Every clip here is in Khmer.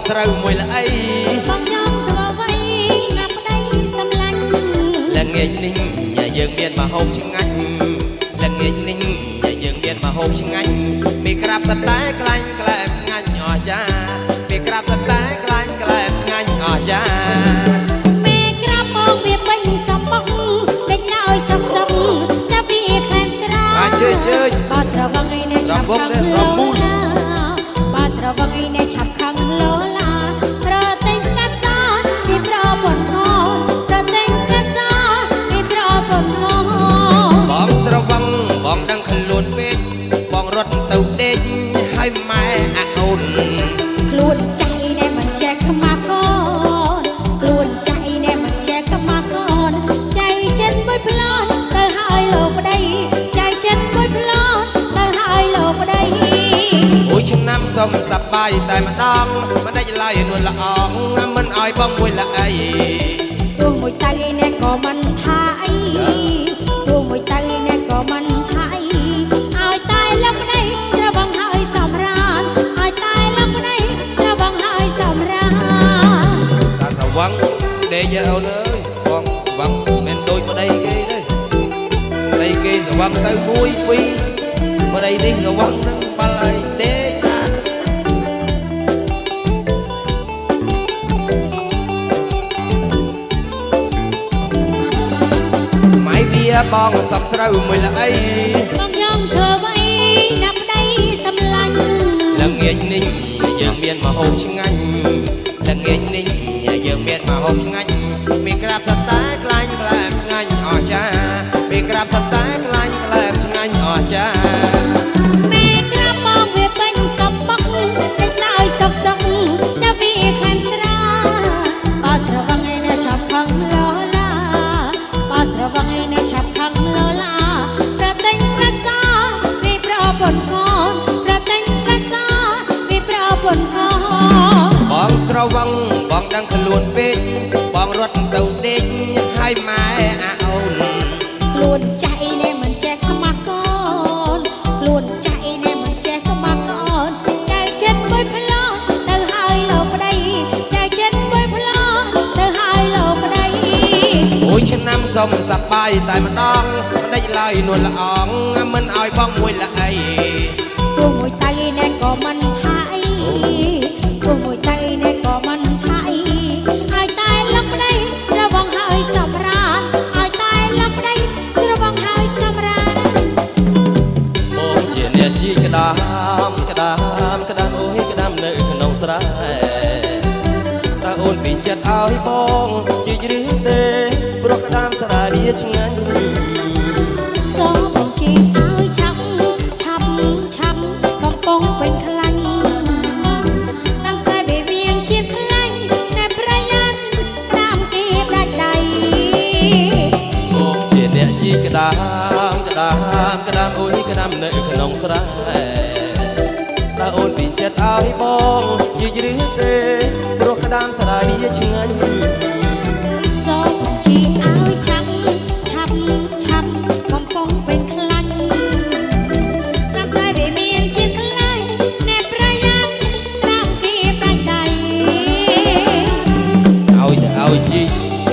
ស្រូវមួយល្អីបងខ្ញុំធ្វើអ្វីណាប្តីសម្លាញ់ល្ងាចនេះយើងមានមហូបឆ្ងាញ់ល្ងាចនេះយើងមានមហូបឆ្ងាញ់មីក្រាបសតែក្លាញ់ក្លែមឆ្ងាញ់អស់យ៉ាមីក្រាបសតែក្លាញ់ក្លែមឆ្ងាញ់អស់យ៉ាមីក្រាបបងវាពេញសំបុកដេញឲ្យសុកសុកចាប់ពីខ្លែងស្រាជើជបើស្រវឹងឯនេះឆាប់ខឹងលោឡាបើស្រវឹងឯនេះឆាប់ខឹងលោឡាប្រតែងកាសាពីប្រពន្ធកូនប្រតែងកាសាពីប្រពន្ធកូនបងស្រវឹងបងដឹងខ្លួនពេកបងរត់ទៅដេកឲ្យម៉ែអាអូនខ្លួនចៃនេះមិនចេះខ្មាស់កូនខ្លួនចៃនេះមិនចេះខ្មាស់កូនចៃចិត្តមួយប្លន់ទៅឲ្យលោកប្តីចៃចិត្តមួយប្លន់ទៅឲ្យលោកប្តីអូយឆ្នាំសុំសប្បាយតែម្ដងមិនដាច់ឡើយនួនល្អងមិនឲ្យបងមួយល្អីទោះមួយទៅនេះក៏មិនថាអីទោះមួយទៅនេះក៏មិនថាអីឲ្យតែលោកប្តីស្រវឹងហើយសម្រានឲ្យតែលោកប្តីស្រវឹងហើយសម្រានតាស្រវឹងដេកយើអូនអើយបងស្រវឹងមិនដូចប្តីគេទេប្តីគេស្រវឹងទៅមួយពីរប្តីនេះស្រវឹងនឹងបាល់ហើយដេកម៉ៃវាបងសំស្រូវមួយល្អីបងខ្ញុំធ្វើអ្វីណាប្តីសម្លាញ់ល្ងាចនេះយើងមានមហូបឆ្ងាញ់ល្ងាចនេះយើងមានមហូបឆ្ងាញ់មីក្រាបសតែក្លាញ់ក្លែមឆ្ងាញ់អស់ចាមីក្រាបសតែក្លាញ់ក្លែមឆ្ងាញ់អស់ចាមីក្រាបបងវាពេញសំបុកដេញឲ្យសុកសុកចាប់ពីខ្លែងស្រាបើស្រវឹងឯនេះឆាប់ខឹងលោឡាបើស្រវឹងឯនេះឆាប់ខឹងលោឡាប្រតែងកាសាពីប្រពន្ធកូនប្រតែងកាសាពីប្រពន្ធកូនបងស្រវឹងបងដឹងខ្លួនពេកបងរត់ទៅដេកឲ្យម៉ែអាអូនខ្លួនចៃនេះមិនចេះខ្មាស់កូនខ្លួនចៃនេះមិនចេះខ្មាស់កូនចៃចិត្តមួយប្លន់ទៅឲ្យលោកប្តីចៃចិត្តមួយប្លន់ទៅឲ្យលោកប្តីអូយឆ្នាំសុំសប្បាយតែម្ដងមិនដាច់ឡើយនួនល្អងមិនឲ្យបងមួយល្អីទោះមួយទៅនេះក៏មិនថាអីទោះមួយទៅនេះក៏មិនថាអីឲ្យតែលោកប្តីស្រវឹងហើយសម្រានឲ្យតែលោកប្តីស្រវឹងហើយសម្រានបងជាអ្នកជីក្ដាមក្ដាមក្ដាមអូយក្ដាមនៅក្នុងស្រែតើអូនពីចិត្តឲ្យបងជីកឬទេព្រោះក្ដាមស្រារីឆ្ងាញ់សូមបងជីកឲ្យឆាប់ឆាប់ឆាប់កំពុងពេញខ្លាញ់តាមស្រីបេវៀងជាខ្លាញ់តែប្រយ័ត្នក្ដាមគេដាច់ដៃបងជាអ្នកជីក្ដាមក្ដាមក្ដាមអូយក្ដាមនៅក្នុងស្រែតើអូនពីចិត្តឲ្យបងជីកឬទេព្រោះក្ដាមស្រារីឆ្ងាញ់សូមបងជីកឲ្យឆាប់ឆាប់ឆាប់កំពុងពេញខ្លាញ់តាមស្រីបេវៀងជាខ្លាញ់តែប្រយ័ត្នក្ដាមគេដាច់ដៃឲ្យជី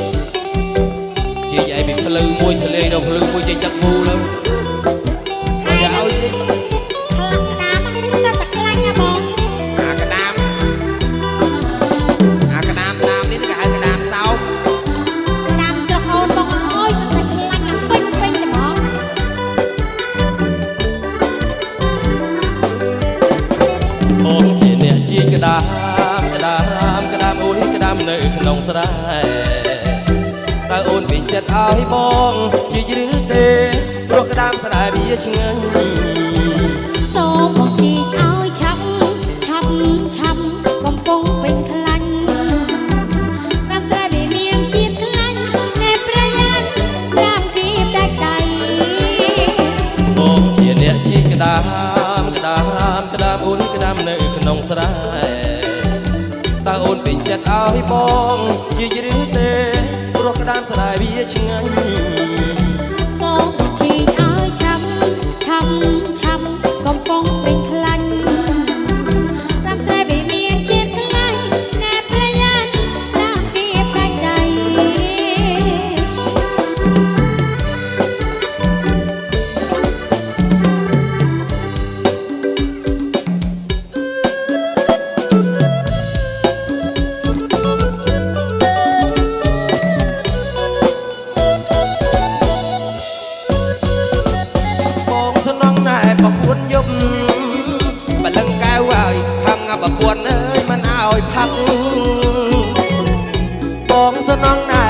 កឲ្យពីភ្លៅមួយទលេដល់ភ្លៅមួយចេញទឹកមូលទៅឲ្យជីខ្លាក្ដាមសត្វតែខ្លាញ់ហ៎បងអាក្ដាមតាមនេះគេហៅក្ដាមសោមក្ដាមស្រុកអូនបងអើយសត្វតែខ្លាញ់អាពេញពេញតែហ្មងបងជាអ្នកជីក្ដាមក្ដាមក្ដាមអូយក្ដាមនៅក្នុងស្រែតើអូនពីចិត្តឲ្យបងជីកឬទេព្រោះក្ដាមស្រាវាឆ្ងាញ់សូមបងជីកឲ្យឆាប់ឆាប់ឆាប់កំពុងពេញខ្លាញ់តាមស្រីបេវៀងជាខ្លាញ់តែប្រយ័ត្នក្ដាមគេដាច់ដៃបងជាអ្នកជីកក្ដាមក្ដាមក្ដាមអូនក្ដាមនៅក្នុងស្រែតើអូនពេញចិត្តឲ្យបងជីកឬទេព្រោះក្ដាមស្រាវាឆ្ងាញ់សូមជីកឲ្យឆាប់ឆាប់ឆាប់កំពុងពេញខ្លាញ់តាមស្រីបេវៀងជាខ្លាញ់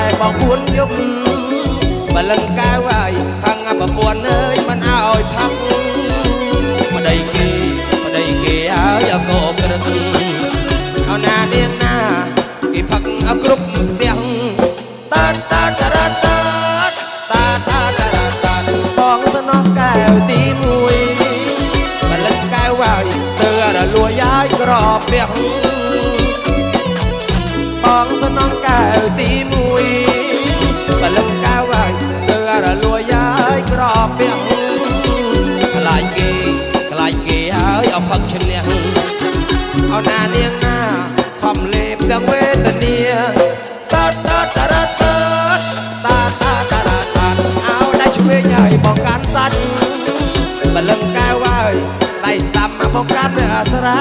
บองบุญยุบมาลังกายไว้ทางอับปวนเอ้ยมันเอาพักมาได้เกเอาอย่าโกกระตุ้นเอาหน้าเลี้ยงหน้ากี่พักเอากรุบเตียงตาตาตาตาตาตาตาตาตาบองสนองแก้วตีมวยมาลังกายไว้เตือระลัวย้ายกรอบเปียงบองสนองแก้วตีมวยมาลังกายไว้เตือระลัวย้ายกรอบเปียงกลายเกเอาพักเฉลียงเอาหน้าเนียงหน้าความเล็บดังเวทเนียตาตาตาตาตาตาตาตาตาเอาได้ช่วยใหญ่ป้องกันสัตว์มาเริ่มแก้วไว้ได้สตัมมาป้องกันเนื้อสระ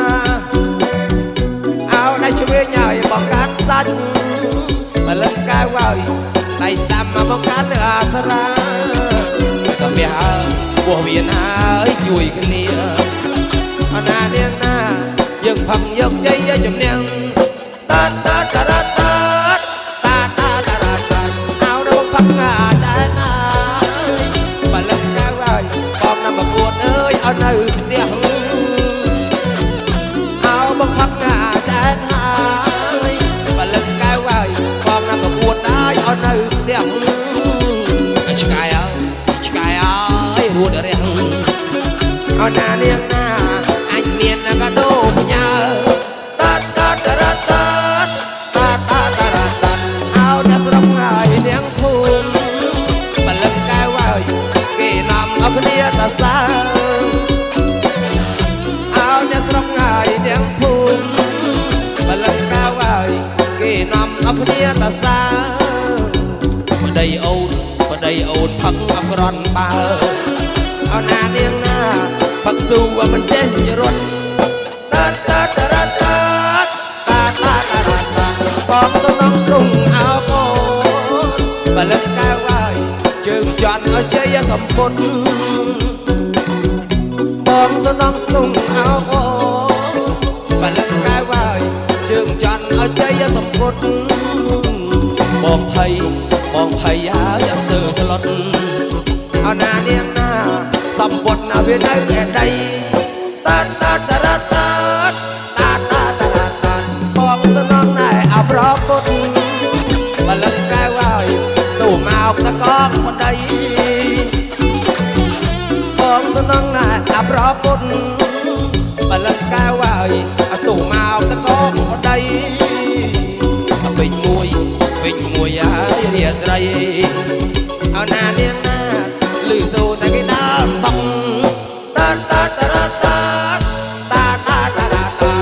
เอาได้ช่วยใหญ่ป้องกันสัตว์มาเริ่มแก้วไว้ได้สตัมมาป้องกันเนื้อสระก็เบียร์บัวเวียนหายจุยกันเนี่ยเอาหน้าเนียงหน้ายังพังยังใจยังจำเนียงตาตาตาตาตาตาตาตาตาเอาน้ำพังหาใจหน้าบัลลังก์กายไว้ปองน้ำบปวดเอ้ยเอาหน้าเตียงเอาบังพังหาใจหน้าบัลลังก์กายไว้ปองน้ำบปวดได้เอาหน้าเตียงชิกายเอารู้เรื่องเอาหน้าเลี้ยงหน้าอันเมียนกระโดดยาตาตาตาตาตาตาตาตาตาเอาเนื้อสรงไอ้เลี้ยงพุ่งบัลลังก์กายไว้เกนำเอาเนียตาสาเอาเนื้อสรงไอ้เลี้ยงพุ่งบัลลังก์กายไว้เกนำเอาเนียตาสามาได้โอนพักอักรอนเบาเอาหน้าเนียงหน้าพักสู้ว่ามันเด่นจะรนตาตาตาตาตาตาตาตาตาปองสนองสตุ้งเอาโก้บัลลังก์กายไว้จึงจอนเอาใจสมบูรณ์ปองสนองสตุ้งเอาโก้บัลลังก์กายไว้จึงจอนเอาใจสมบูรณ์บองไผ่ยาจะเสือสลดเอาหน้าเนียงหน้าสมบูรณ์เอาเวียนได้แก่ใดตาตาตาตาตาตาตาตาตาปองสนองนายเอาพร้อมบุญบัลลังก์กายไว้สู้มาเอาตะกองคนใดปองสนองนายเอาพร้อมบุญบัลลังก์กายไว้สู้มาเอาตะกองคนใดเป็นมวยยาเรียดไรเอาหน้าเนียงหน้าลือสู้แต่กินน้ำบังตาตาตาตาตาตาตาตา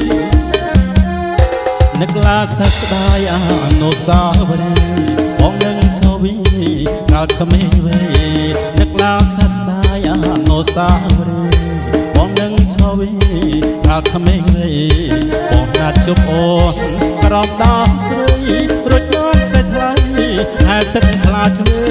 นึกลาสักดายอนุสาวรีย์ของหนึ่งក្មេងវ័យនឹកឡើងសស្ដាយអនុស្សាវរីយ៍បងនឹងឈរវិញកាលក្មេងវ័យបងណាត់ជប់អូនក្រំដោះជ្រៃរួចដល់ស្រីថ្លៃហើយទឹកថ្លាជ្រៅ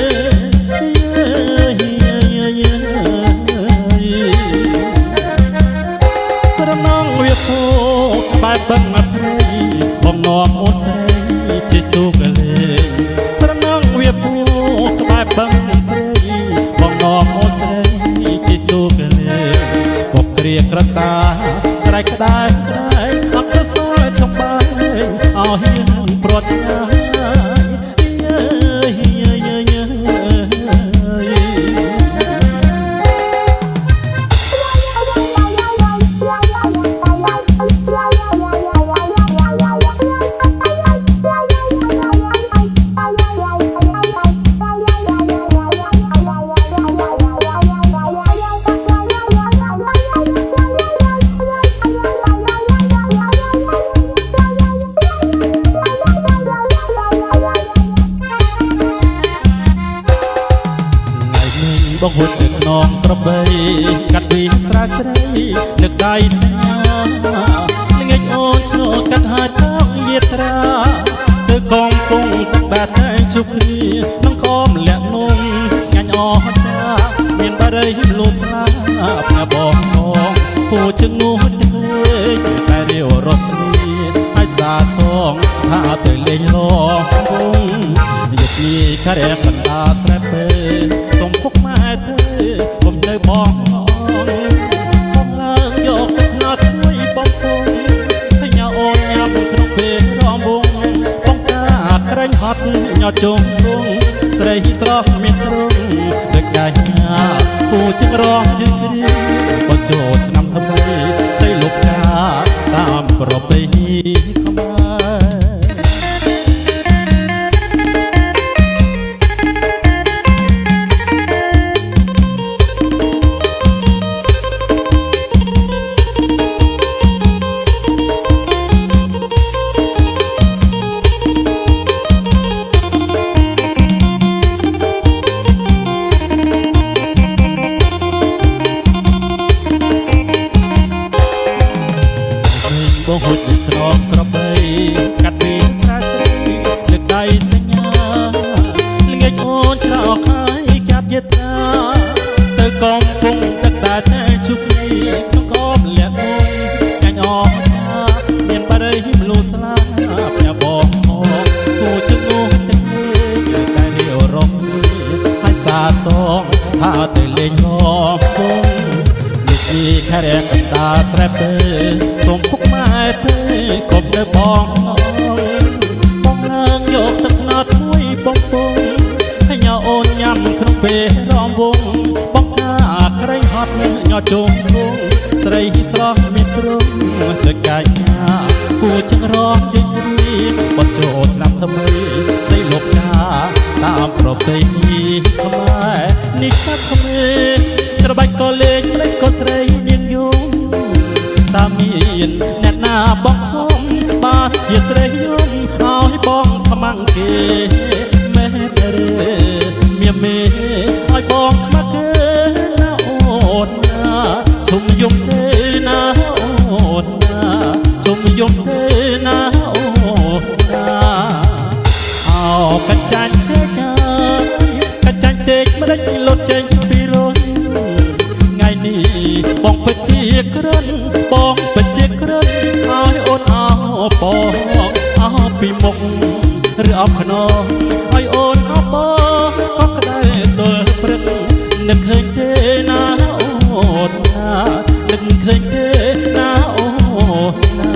ស្រណងវាពោបែបបឹងអព្រៃបងនាំអូនស្រីជាទូកលេងស្រណងវាពោក្បែរបឹងព្រៃបងនាំអូនស្រីជាទូកលេងពកគ្រាក្រសាស្រែកក្តែក្តែអត់ទៅសល់ចំបាយអស់ហ៊ានព្រាត់ឆ្ងាយបងហួតទឹកនងក្របីកាត់ពីស្រាស្រីនឹកដៃស្ញាល្ងាចអូនឈ្នួលកាត់ហើយតោយាត្រាទៅកំពុងទឹកតែតែជួបគ្នានឹងខំលាក់នំឆ្ងាញ់អស់ចាមានបារីលូស្លាប់ណាបងផងពូជើងនោះទឹកលេងតែរាវរត់គ្នាហើយសាសងថាទៅលេងរងពងយប់នេះខរែបណ្ដាស្រែពេសុំពុកម៉ែទៅខ្ញុំនៅបងបងឡើងយកទៅថ្នត់មួយបងពងហើយញ៉ាអូនញ៉ាំក្នុងពេលរំវងបងកាក្រែងហត់ញ៉ាជុំរងស្រីស្រស់មានទ្រង់ដឹកដាច់ញ៉ាពូជឹងរងយើងជ្រាបបចូលឆ្នាំថ្មីស្រីលោកកាតាមប្រពៃណីបងហួតទឹកក្រមក្របីកាត់ពីស្រាស្រីលើកដៃសញ្ញាល្ងាចអូនក្រោកហើយកាប់យត្រាទៅកំពុងទឹកតែជួបគ្នាក្នុងកបលាក់អូនកាញ់អស់ចាមានបារីលូស្លាប់ញ៉ាបងមកគូជឹងនោះទឹកលេងតែរាវរំហើយសាសងថាទៅលេងរំពងពីខែរកណ្ដាស្រែពេសូមពុកម៉ែទេគប់នៅបងបងឡើងយកទឹកថ្នោតមួយបងពងហើយញ៉ាអូនញ៉ាំក្នុងពេលរំវងបងកាក្រែងហត់ញ៉ាជុំវងស្រីស្រស់មានទ្រង់ដូចកាច់ញ៉ាគូជឹងរងជិះជ្រៀងបត់ចូលឆ្នាំថ្មីស្រីលោកកាតាមប្រពៃណីខ្មែរនេះសាប់ក្មេងត្របាច់ក៏លេងភ្លេចក៏ស្រីនាងយំតាមមានអ្នកណាបងខំបានជាស្រីយំឲ្យបងខ្មាំងគេមែនទេមានមេឲ្យបងខ្មាក់គេណាអូនណាជុំយំទេណាអូនណាជុំយំទេណាអូនណាអោកាច់ចាញ់ជែកកាច់ចាញ់ជែកមិនដេចលុតចេញពីរយថ្ងៃនេះបងពិតជាក្រិនបងពិតជាក្រិនឲ្យអូនអោបងអោពីមុខឬអបខ្នងឲ្យអូនអោបងក៏ក្តៅទល់ព្រឹកនឹកឃើញទេណាអូនណានឹកឃើញទេណាអូនណា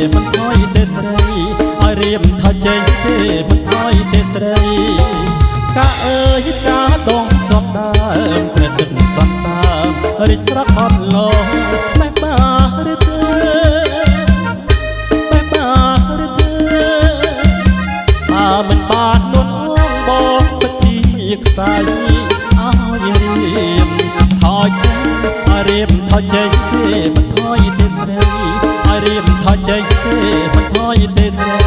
មិនថយទេស្រីឲ្យរៀបថាចេញទេមិនថយទេស្រីកាអើយកាដងជាប់ដើមព្រះទឹកសន្សារិះស្រក់អត់លោបេះបាឬទេបេះបាឬទេមិនបានលន់បងពិតជាខ្សែឲ្យរៀបថយចេញឲ្យរៀបថយចេញទេមិនថយទេស្រីឲ្យរៀបថយចេញទេមិនថយទេស្រី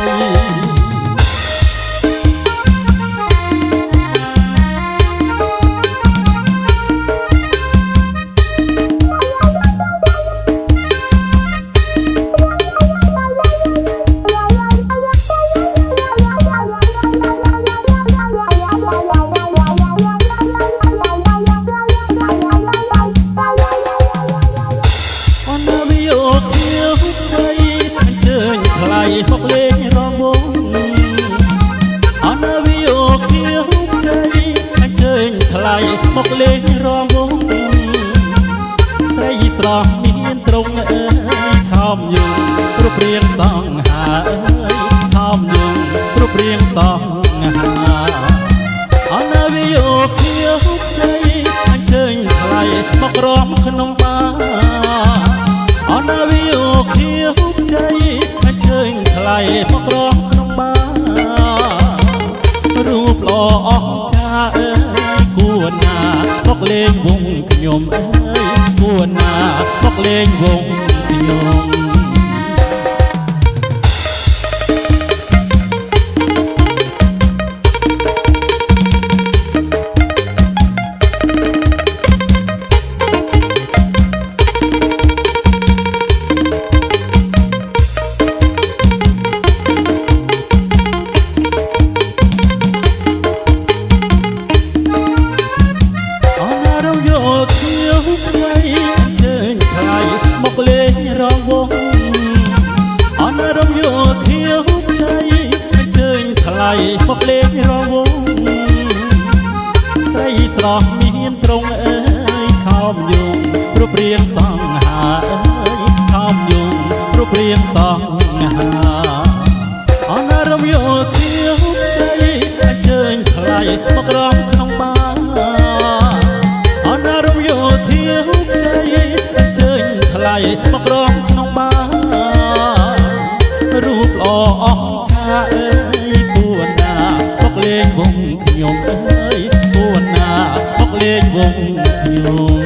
មកលេងរំវងអនាវីអូខៀវใจអញ្ជើញថ្លៃមកលេងរំវងស្រីស្រស់មានត្រង់អើយឆោមយងរូបរាងសង្ហាអើយឆោមយងរូបរាងសង្ហាអនាវីអូខៀវใจអញ្ជើញថ្លៃមករំក្នុងបាអនាវីអូខៀវใจអញ្ជើញថ្លៃមករំក្នុងបារូបល្អអស្ចារ្យអើយគួរណាមកលេងវងខ្ញុំអើយគួរណាមកលេងវងខ្ញុំមកលេងរំវងអនរំយោធាវใจអញ្ជើញថ្លៃមកលេងរំវងស្រីស្រស់មានត្រង់អើយឆោមយងរូបរាងសង្ហាអើយឆោមយងរូបរាងសង្ហាអនរំយោធាវใจអញ្ជើញថ្លៃមករំក្នុងបាអនរំយោធាវใจអញ្ជើញថ្លៃមករំក្នុងបារូបល្អអស្ចារ្យអើយគួរណាមកលេងវងខ្ញុំអើយគួរណាមកលេងវងខ្ញុំ